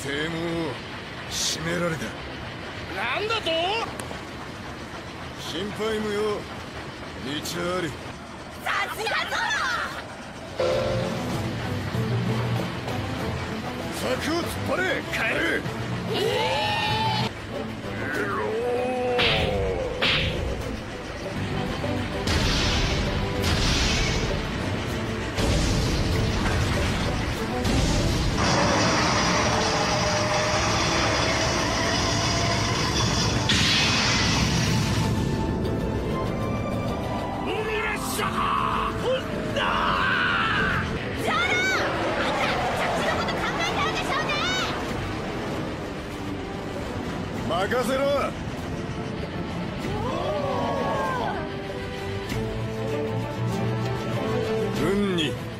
正門を閉められた。 なんだと。 心配無用。道あり。 さすがぞ。 柵を突っ張れカエル。任せろ。運に